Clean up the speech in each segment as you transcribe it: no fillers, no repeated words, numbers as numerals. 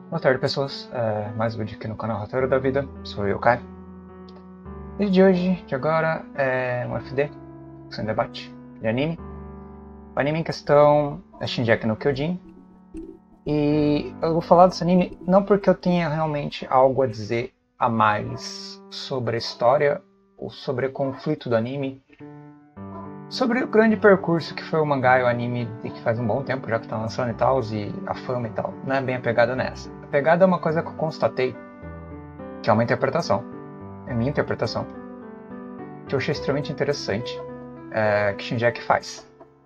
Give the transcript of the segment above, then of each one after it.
Boa tarde, pessoas. Mais um vídeo aqui no canal Roteiro da Vida. Sou eu, Kai. O vídeo de hoje, de agora, é um FD, sem debate, de anime. O anime em questão é Shingeki no Kyojin. E eu vou falar desse anime não porque eu tenha realmente algo a dizer a mais sobre a história ou sobre o conflito do anime, sobre o grande percurso que foi o mangá e o anime, e que faz um bom tempo já que tá lançando e tal, e a fama e tal. Não é bem a pegada nessa. A pegada é uma coisa que eu constatei, que é uma interpretação, é minha interpretação, que eu achei extremamente interessante, que Shingeki faz.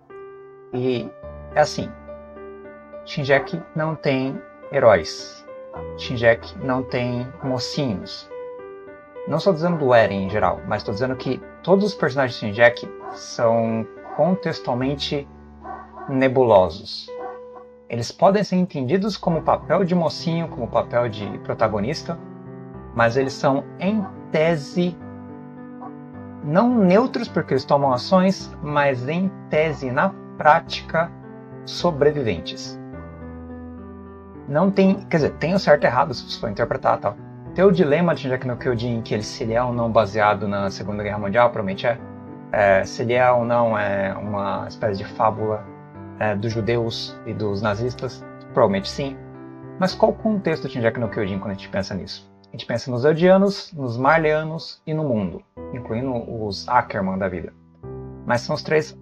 E é assim, Shingeki não tem heróis, Shingeki não tem mocinhos. Não estou dizendo do Eren em geral, mas estou dizendo que todos os personagens de Shingeki são contextualmente nebulosos. Eles podem ser entendidos como papel de mocinho, como papel de protagonista, mas eles são, em tese, não neutros porque eles tomam ações, mas em tese, na prática, sobreviventes. Não tem, quer dizer, tem o certo e errado se você for interpretar tal. Tem o dilema de Shingeki no Kyojin, que se ele é ou não baseado na Segunda Guerra Mundial, provavelmente se ele é ou não é uma espécie de fábula dos judeus e dos nazistas, provavelmente sim. Mas qual o contexto de Shingeki no Kyojin quando a gente pensa nisso? A gente pensa nos Eldianos, nos Marleyanos e no mundo, incluindo os Ackerman da vida. Mas são as três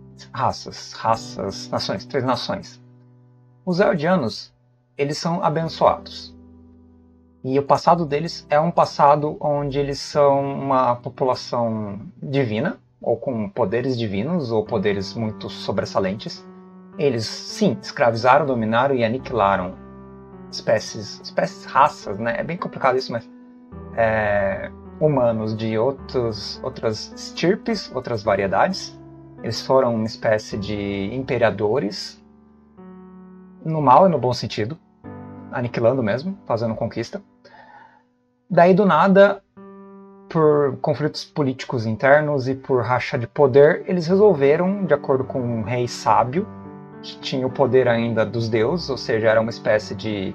nações, três nações. Os Eldianos, eles são abençoados. E o passado deles é um passado onde eles são uma população divina, ou com poderes divinos, ou poderes muito sobressalentes. Eles, sim, escravizaram, dominaram e aniquilaram espécies, raças, né? É bem complicado isso, mas humanos de outras estirpes, outras variedades. Eles foram uma espécie de imperadores, no mal e no bom sentido, aniquilando mesmo, fazendo conquista. Daí do nada, por conflitos políticos internos e por racha de poder, eles resolveram, de acordo com um rei sábio, que tinha o poder ainda dos deuses, ou seja, era uma espécie de,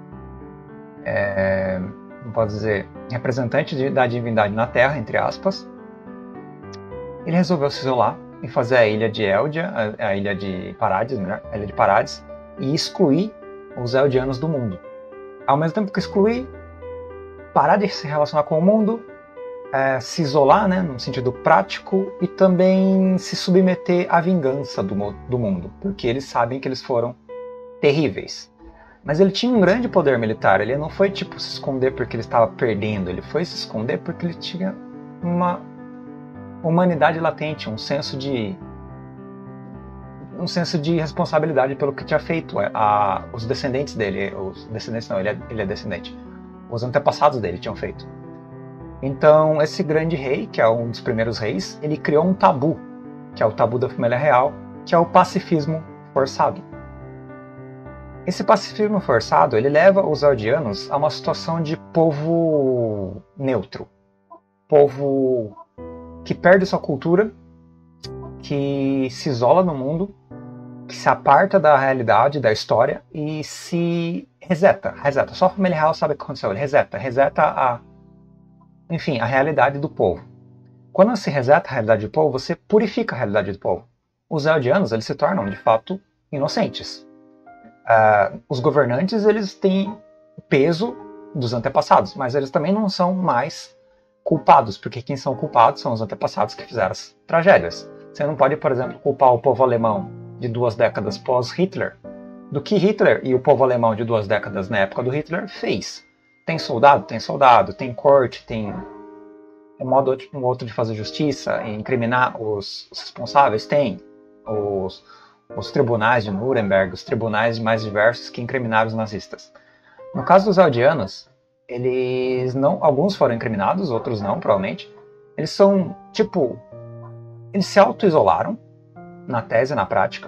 não posso dizer, representante da divindade na Terra, entre aspas. Ele resolveu se isolar e fazer a ilha de Eldia, a ilha de Parades, melhor, a ilha de Parades, e excluir os Eldianos do mundo. Ao mesmo tempo que excluir, parar de se relacionar com o mundo, se isolar, né, no sentido prático, e também se submeter à vingança do mundo, porque eles sabem que eles foram terríveis. Mas ele tinha um grande poder militar, ele não foi tipo se esconder porque ele estava perdendo, ele foi se esconder porque ele tinha uma humanidade latente, um senso de responsabilidade pelo que tinha feito. Os descendentes dele, ele é descendente, os antepassados dele tinham feito. Então esse grande rei, que é um dos primeiros reis, ele criou um tabu, que é o tabu da família real, que é o pacifismo forçado. Esse pacifismo forçado, ele leva os Eldianos a uma situação de povo neutro, povo que perde sua cultura, que se isola no mundo, que se aparta da realidade, da história e se reseta. Só a família real sabe o que aconteceu. Ele reseta a realidade do povo. Quando se reseta a realidade do povo, você purifica a realidade do povo. Os Eldianos, eles se tornam, de fato, inocentes. Os governantes, eles têm o peso dos antepassados, mas eles também não são mais culpados, porque quem são culpados são os antepassados que fizeram as tragédias. Você não pode, por exemplo, culpar o povo alemão de 2 décadas pós-Hitler do que Hitler e o povo alemão de 2 décadas na época do Hitler fez. Tem soldado, tem corte, tem um outro de fazer justiça e incriminar os responsáveis, tem os tribunais de Nuremberg, os tribunais mais diversos que incriminaram os nazistas. No caso dos Eldianos, eles não, alguns foram incriminados, outros não, provavelmente. Eles são, eles se auto-isolaram, na tese, na prática.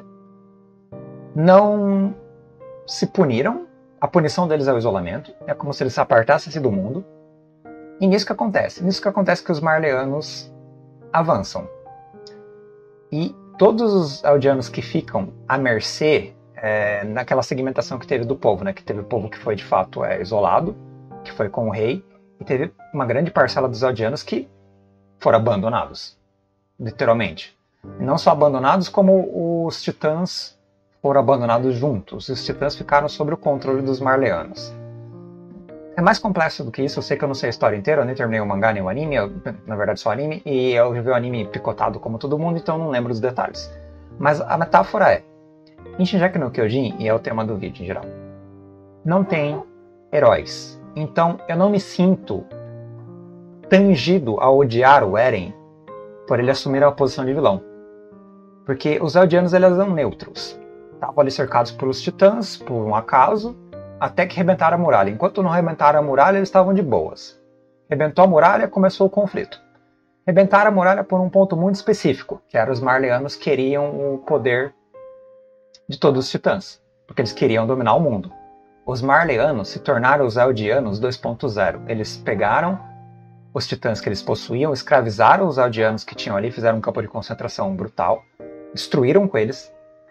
Não se puniram, a punição deles é o isolamento, é como se eles se apartassem do mundo. E nisso que acontece? Que os Marleyanos avançam. E todos os Eldianos que ficam à mercê naquela segmentação que teve do povo, né? Que teve o povo que foi de fato isolado, que foi com o rei, e teve uma grande parcela dos Eldianos que foram abandonados, literalmente. E não só abandonados, como os Titãs foram abandonados juntos. Os Titãs ficaram sob o controle dos Marleyanos. É mais complexo do que isso, eu sei que eu não sei a história inteira, eu nem terminei o mangá nem o anime, na verdade só o anime, e eu vi o anime picotado como todo mundo, então não lembro dos detalhes. Mas a metáfora é, em Shingeki no Kyojin, e é o tema do vídeo em geral, não tem heróis. Então eu não me sinto tangido a odiar o Eren por ele assumir a posição de vilão. Porque os Eldianos eles eram neutros. Estavam ali cercados pelos Titãs, por um acaso, até que rebentaram a muralha. Enquanto não rebentaram a muralha, eles estavam de boas. Rebentou a muralha, começou o conflito. Rebentaram a muralha por um ponto muito específico, que era os Marleyanos queriam o poder de todos os Titãs, porque eles queriam dominar o mundo. Os Marleyanos se tornaram os Eldianos 2.0. Eles pegaram os Titãs que eles possuíam, escravizaram os Eldianos que tinham ali, fizeram um campo de concentração brutal, destruíram com eles,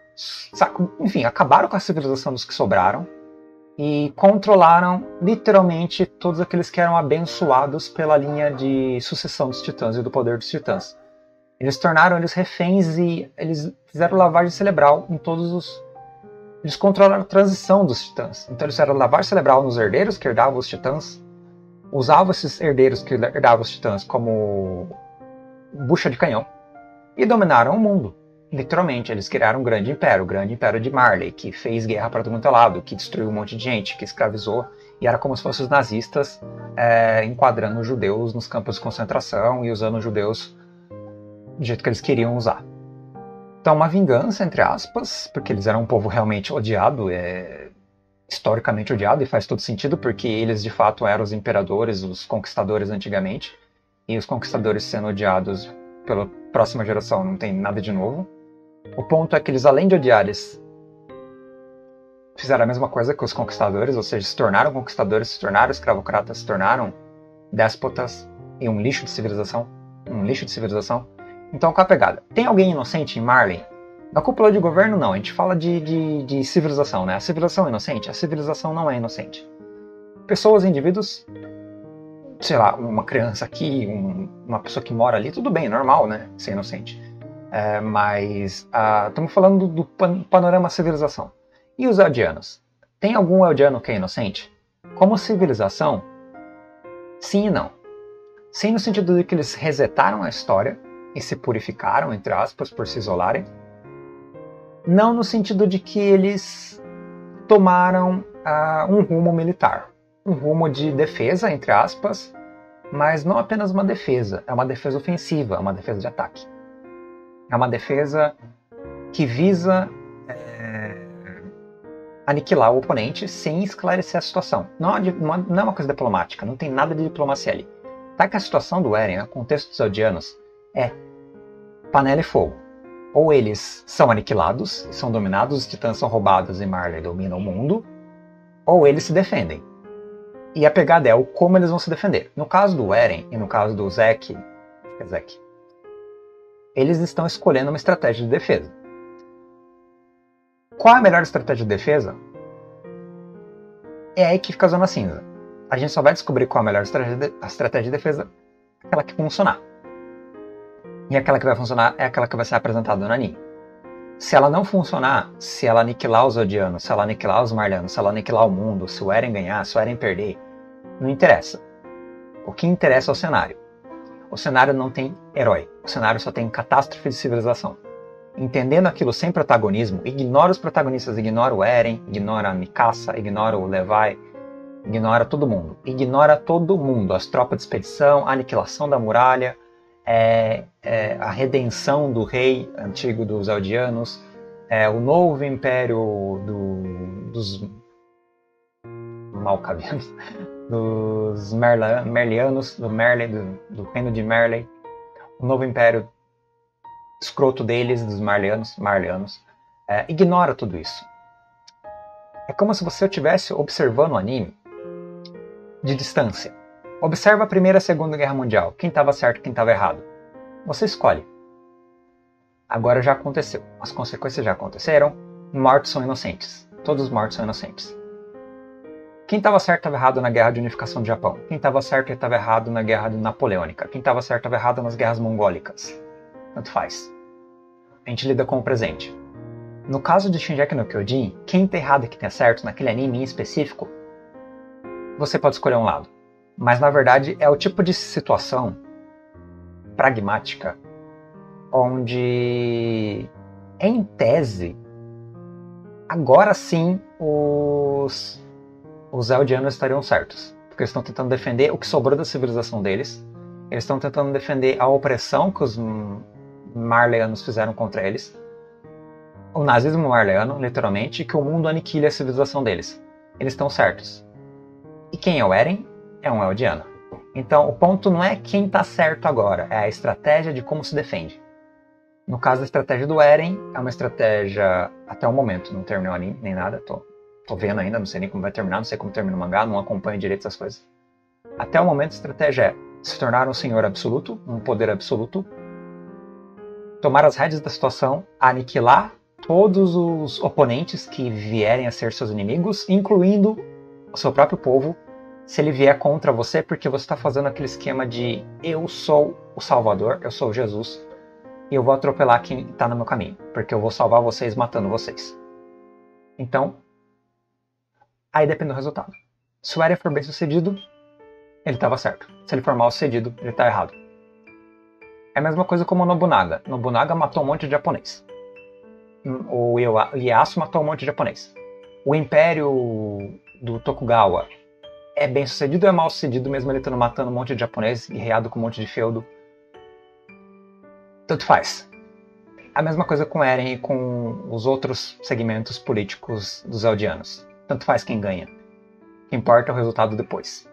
enfim, acabaram com a civilização dos que sobraram, e controlaram literalmente todos aqueles que eram abençoados pela linha de sucessão dos Titãs e do poder dos Titãs. Eles tornaram eles reféns e eles fizeram lavagem cerebral em todos os... Eles controlaram a transição dos Titãs. Então eles fizeram lavagem cerebral nos herdeiros que herdavam os Titãs, usavam esses herdeiros que herdavam os Titãs como bucha de canhão e dominaram o mundo. Literalmente, eles criaram um grande império, o grande império de Marley, que fez guerra para todo mundo lado, que destruiu um monte de gente, que escravizou, e era como se fossem os nazistas enquadrando os judeus nos campos de concentração e usando os judeus do jeito que eles queriam usar. Então, uma vingança, entre aspas, porque eles eram um povo realmente odiado, historicamente odiado, e faz todo sentido, porque eles de fato eram os imperadores, os conquistadores antigamente, e os conquistadores sendo odiados pela próxima geração não tem nada de novo. O ponto é que eles, além de odiar, eles fizeram a mesma coisa que os conquistadores, ou seja, se tornaram conquistadores, se tornaram escravocratas, se tornaram déspotas e um lixo de civilização. Um lixo de civilização. Então, qual a pegada? Tem alguém inocente em Marley? Na cúpula de governo, não. A gente fala de civilização, né? A civilização é inocente? A civilização não é inocente. Pessoas, indivíduos, sei lá, uma criança aqui, uma pessoa que mora ali, tudo bem, normal, né? Ser inocente. Mas estamos falando do panorama civilização. E os Eldianos? Tem algum Eldiano que é inocente? Como civilização, sim e não. Sim no sentido de que eles resetaram a história e se purificaram, entre aspas, por se isolarem. Não no sentido de que eles tomaram um rumo militar. Um rumo de defesa, entre aspas, mas não apenas uma defesa. É uma defesa ofensiva, é uma defesa de ataque. É uma defesa que visa aniquilar o oponente sem esclarecer a situação. Não é uma coisa diplomática, não tem nada de diplomacia ali. Tá que a situação do Eren, no contexto dos Eldianos, é panela e fogo. Ou eles são aniquilados, são dominados, os Titãs são roubados e Marley domina o mundo, ou eles se defendem. E a pegada é o como eles vão se defender. No caso do Eren e no caso do Zack, eles estão escolhendo uma estratégia de defesa. Qual é a melhor estratégia de defesa? É aí que fica a zona cinza. A gente só vai descobrir qual é a melhor estratégia de defesa, aquela que funcionar. E aquela que vai funcionar é aquela que vai ser apresentada no anime. Se ela não funcionar, se ela aniquilar os Eldianos, se ela aniquilar os Marleyanos, se ela aniquilar o mundo, se o Eren ganhar, se o Eren perder, não interessa. O que interessa é o cenário. O cenário não tem herói. O cenário só tem catástrofe de civilização. Entendendo aquilo sem protagonismo, ignora os protagonistas, ignora o Eren, ignora a Mikasa, ignora o Levi, ignora todo mundo. Ignora todo mundo. As tropas de expedição, a aniquilação da muralha, a redenção do rei antigo dos Eldianos, o novo império dos Malkavianos, dos Merlianos, do reino de Merley, o novo império escroto deles, dos Marleyanos. Ignora tudo isso. É como se você estivesse observando o anime de distância. Observa a Primeira e a Segunda Guerra Mundial. Quem estava certo e quem estava errado. Você escolhe. Agora já aconteceu. As consequências já aconteceram. mortos são inocentes. Todos os mortos são inocentes. Quem estava certo estava errado na guerra de unificação do Japão. Quem estava certo estava errado na guerra napoleônica. Quem estava certo estava errado nas guerras mongólicas. Tanto faz. A gente lida com o presente. No caso de Shingeki no Kyojin, quem está errado e quem está certo naquele anime em específico, você pode escolher um lado. Mas na verdade é o tipo de situação pragmática onde, em tese, agora sim os Eldianos estariam certos. Porque eles estão tentando defender o que sobrou da civilização deles. Eles estão tentando defender a opressão que os Marleyanos fizeram contra eles. O nazismo marleano, literalmente, que o mundo aniquile a civilização deles. Eles estão certos. E quem é o Eren? É um Eldiano. Então, o ponto não é quem está certo agora, é a estratégia de como se defende. No caso, a estratégia do Eren é uma estratégia, até o momento, não terminou o anime, nem nada, tô vendo ainda, não sei nem como vai terminar, não sei como termina o mangá, não acompanho direito essas coisas. Até o momento, a estratégia é se tornar um senhor absoluto, um poder absoluto, tomar as rédeas da situação, aniquilar todos os oponentes que vierem a ser seus inimigos, incluindo o seu próprio povo, se ele vier contra você, porque você está fazendo aquele esquema de eu sou o Salvador, eu sou Jesus, e eu vou atropelar quem está no meu caminho, porque eu vou salvar vocês matando vocês. Então, aí depende do resultado. Se o Eren for bem sucedido, ele estava certo. Se ele for mal sucedido, ele está errado. É a mesma coisa como o Nobunaga. Nobunaga matou um monte de japonês. O Ieyasu matou um monte de japonês. O Império do Tokugawa é bem sucedido ou é mal sucedido mesmo ele estando matando um monte de japonês, guerreado com um monte de feudo? Tanto faz. A mesma coisa com Eren e com os outros segmentos políticos dos Eldianos. Tanto faz quem ganha. O que importa é o resultado depois.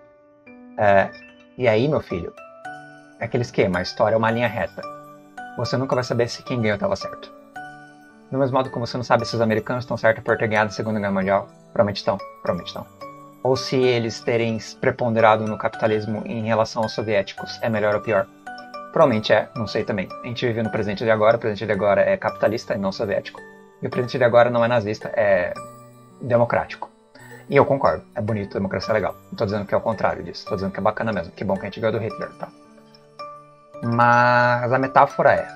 E aí, meu filho, é aquele esquema, a história é uma linha reta. Você nunca vai saber se quem ganhou estava certo. Do mesmo modo como você não sabe se os americanos estão certos por ter ganhado a Segunda Guerra Mundial. Provavelmente estão. Ou se eles terem preponderado no capitalismo em relação aos soviéticos é melhor ou pior. Provavelmente é, não sei também. A gente vive no presente de agora, o presente de agora é capitalista e não soviético. E o presente de agora não é nazista, é democrático. E eu concordo, é bonito, a democracia é legal. Não tô dizendo que é o contrário disso, tô dizendo que é bacana mesmo. Que bom que a gente ganhou do Hitler, tá? Mas a metáfora é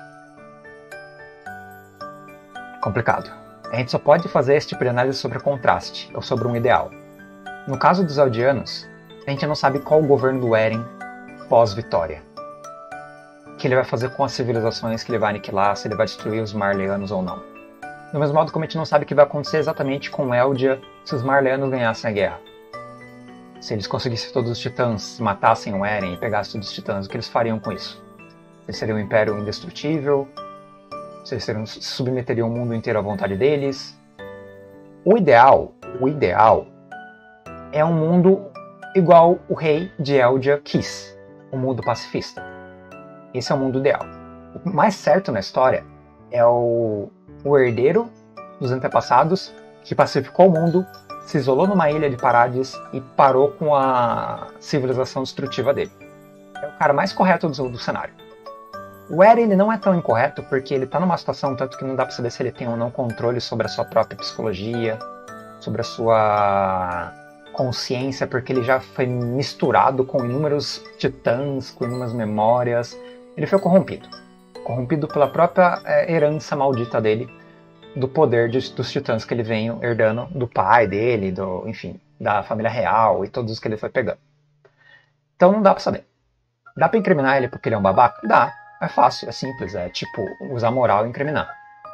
complicado. A gente só pode fazer esse tipo de análise sobre contraste, ou sobre um ideal. No caso dos Eldianos, a gente não sabe qual o governo do Eren pós-vitória. O que ele vai fazer com as civilizações que ele vai aniquilar, se ele vai destruir os Marleyanos ou não. Do mesmo modo como a gente não sabe o que vai acontecer exatamente com Eldia se os Marleyanos ganhassem a guerra. Se eles conseguissem todos os titãs, matassem o Eren e pegassem todos os titãs, o que eles fariam com isso? Eles seriam um império indestrutível? Se eles submeteriam o mundo inteiro à vontade deles? O ideal é um mundo igual o rei de Eldia quis, um mundo pacifista. Esse é o mundo ideal. O mais certo na história é o herdeiro dos antepassados que pacificou o mundo, se isolou numa ilha de Parades e parou com a civilização destrutiva dele. É o cara mais correto do cenário. O Eren ele não é tão incorreto porque ele está numa situação tanto que não dá para saber se ele tem ou não controle sobre a sua própria psicologia, sobre a sua consciência, porque ele já foi misturado com inúmeros titãs, com inúmeras memórias. Ele foi corrompido pela própria herança maldita dele, do poder dos titãs que ele vem herdando do pai dele, enfim, da família real e todos os que ele foi pegando. Então não dá pra saber. Dá pra incriminar ele porque ele é um babaca? Dá. É fácil, é simples, é tipo usar moral e incriminar.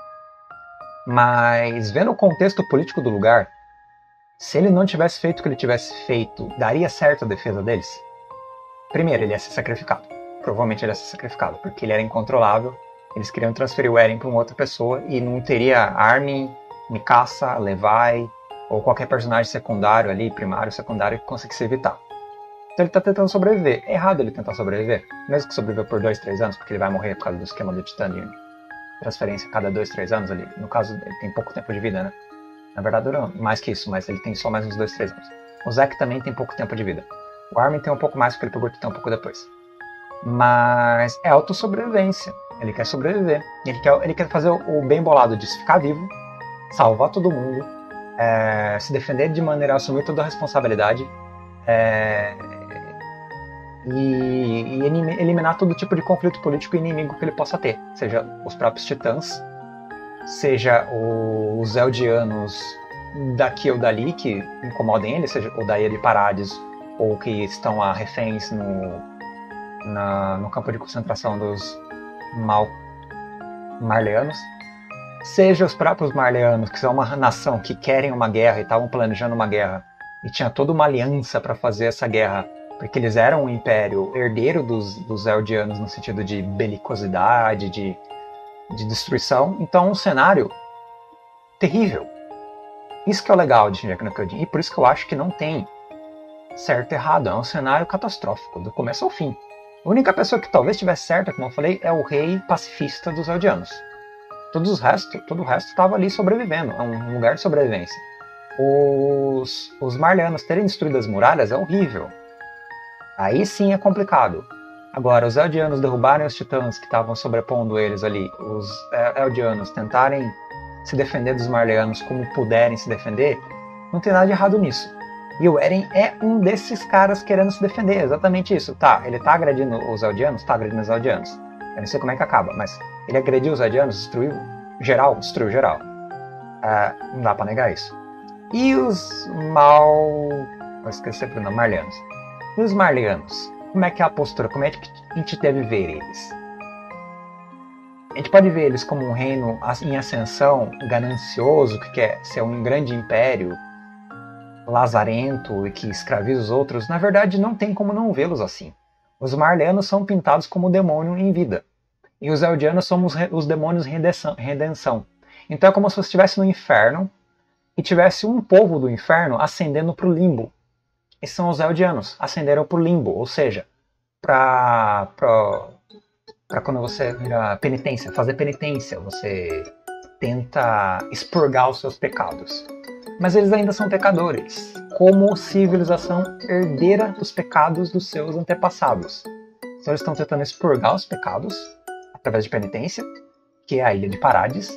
Mas vendo o contexto político do lugar, se ele não tivesse feito o que ele tivesse feito, daria certo a defesa deles? Primeiro, ele ia ser sacrificado. Provavelmente ele ia ser sacrificado, porque ele era incontrolável. Eles queriam transferir o Eren para uma outra pessoa e não teria Armin, Mikasa, Levi ou qualquer personagem secundário ali, primário, secundário, que conseguisse evitar. Então ele está tentando sobreviver. É errado ele tentar sobreviver. Mesmo que sobreviver por 2, 3 anos, porque ele vai morrer por causa do esquema do Titã de transferência a cada 2, 3 anos ali. No caso, ele tem pouco tempo de vida, né? Na verdade, dura mais que isso, mas ele tem só mais uns 2, 3 anos. O Zack também tem pouco tempo de vida. O Armin tem um pouco mais, porque ele pegou o Titã um pouco depois. Mas é autossobrevivência. Ele quer sobreviver. Ele quer fazer o bem bolado de ficar vivo, salvar todo mundo, se defender de maneira a assumir toda a responsabilidade, e eliminar todo tipo de conflito político e inimigo que ele possa ter, seja os próprios titãs, seja os Eldianos daqui ou dali que incomodem ele, seja o da Ilha de Parades, ou que estão a reféns no campo de concentração dos Marleanos, seja os próprios Marleanos, que são uma nação que querem uma guerra e estavam planejando uma guerra, e tinha toda uma aliança para fazer essa guerra, porque eles eram um império herdeiro dos Eldianos no sentido de belicosidade, de destruição. Então um cenário terrível. Isso que é o legal de Shingeki no Kyojin, e por isso que eu acho que não tem certo e errado, é um cenário catastrófico, do começo ao fim. A única pessoa que talvez estivesse certa, como eu falei, é o rei pacifista dos Eldianos. Todo o resto estava ali sobrevivendo, é um lugar de sobrevivência. Os Marleanos terem destruído as muralhas é horrível. Aí sim é complicado. Agora, os Eldianos derrubarem os titãs que estavam sobrepondo eles ali, os Eldianos tentarem se defender dos Marleanos como puderem se defender, não tem nada de errado nisso. E o Eren é um desses caras querendo se defender, é exatamente isso. Tá, ele tá agredindo os Eldianos? Tá agredindo os Eldianos. Eu não sei como é que acaba, mas ele agrediu os Eldianos, destruiu geral. Não dá pra negar isso. E os vou esquecer o nome, Marleanos. E os Marleanos? Como é que é a postura? Como é que a gente deve ver eles? A gente pode ver eles como um reino em ascensão, ganancioso, que quer ser um grande império, lazarento e que escraviza os outros. Na verdade, não tem como não vê-los assim. Os Marleanos são pintados como demônio em vida. E os Eldianos são os demônios em redenção. Então é como se você estivesse no inferno e tivesse um povo do inferno ascendendo para o limbo. E são os Eldianos, ascenderam para o limbo, ou seja, para quando você vira penitência, fazer penitência, você tenta expurgar os seus pecados. Mas eles ainda são pecadores, como civilização herdeira dos pecados dos seus antepassados. Então eles estão tentando expurgar os pecados através de penitência, que é a Ilha de Parades,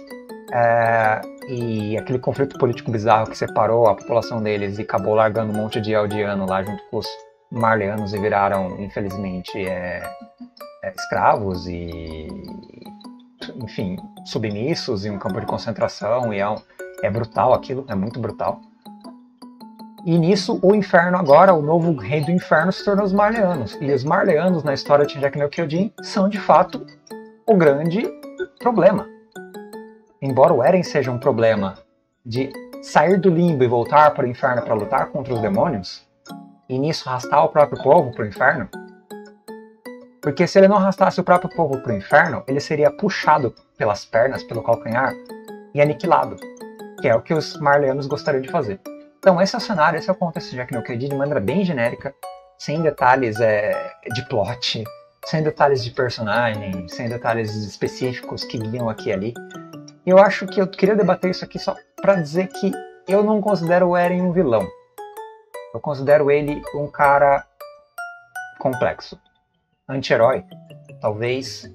e aquele conflito político bizarro que separou a população deles e acabou largando um monte de Eldiano lá junto com os Marleanos e viraram, infelizmente, escravos e, enfim, submissos em um campo de concentração, e é brutal aquilo, é muito brutal. E nisso, o inferno agora, o novo rei do inferno, se tornou os Marleanos. E os Marleanos, na história de Shingeki no Kyojin, são de fato o grande problema. Embora o Eren seja um problema de sair do limbo e voltar para o inferno para lutar contra os demônios, e nisso arrastar o próprio povo para o inferno, porque se ele não arrastasse o próprio povo para o inferno, ele seria puxado pelas pernas, pelo calcanhar, e aniquilado, que é o que os Marleanos gostariam de fazer. Então esse é o cenário, esse é o contexto de Shingeki no Kyojin de maneira bem genérica, sem detalhes de plot, sem detalhes de personagem, sem detalhes específicos que guiam aqui e ali. E eu acho que eu queria debater isso aqui só para dizer que eu não considero o Eren um vilão. Eu considero ele um cara complexo. Anti-herói, talvez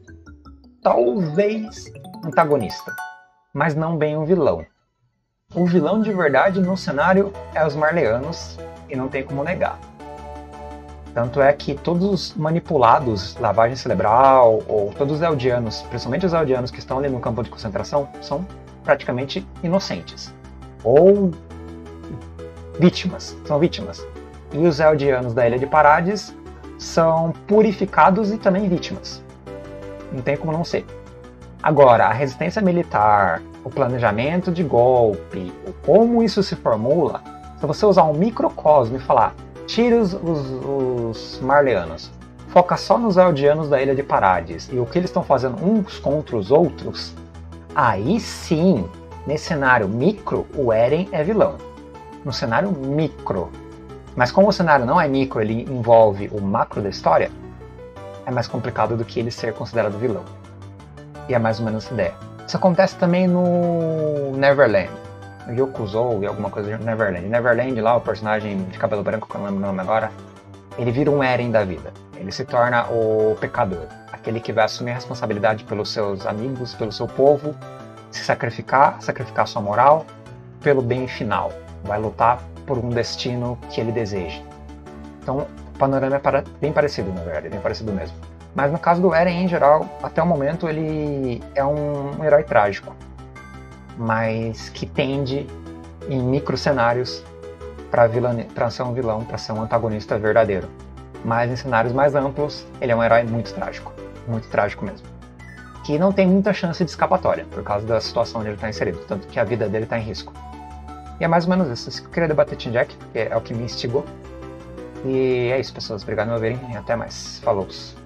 antagonista, mas não bem um vilão. O vilão de verdade no cenário é os Marleanos, e não tem como negar. Tanto é que todos os manipulados, lavagem cerebral, ou todos os Eldianos, principalmente os Eldianos que estão ali no campo de concentração, são praticamente inocentes. Ou são vítimas. E os Eldianos da Ilha de Parades são purificados e também vítimas. Não tem como não ser. Agora, a resistência militar, o planejamento de golpe, como isso se formula, se você usar um microcosmo e falar, tira os Marleanos, foca só nos Eldianos da Ilha de Parades e o que eles estão fazendo uns contra os outros, aí sim, nesse cenário micro, o Eren é vilão. No cenário micro. Mas como o cenário não é micro, ele envolve o macro da história, é mais complicado do que ele ser considerado vilão. E é mais ou menos essa ideia. Isso acontece também no Neverland. No Yokozou e alguma coisa de Neverland. Neverland, lá, o personagem de cabelo branco, que eu não lembro o nome agora, ele vira um Eren da vida. Ele se torna o pecador. Aquele que vai assumir a responsabilidade pelos seus amigos, pelo seu povo, se sacrificar sua moral pelo bem final. Vai lutar por um destino que ele deseja. Então, o panorama é bem parecido, na verdade, bem parecido mesmo. Mas no caso do Eren, em geral, até o momento, ele é um herói trágico, mas que tende, em micro cenários, para ser um vilão, para ser um antagonista verdadeiro. Mas em cenários mais amplos, ele é um herói muito trágico mesmo. Que não tem muita chance de escapatória, por causa da situação onde ele está inserido, tanto que a vida dele está em risco. E é mais ou menos isso que eu queria debater Team Jack, porque é o que me instigou. E é isso, pessoas. Obrigado por me ouvirem e até mais. Falou!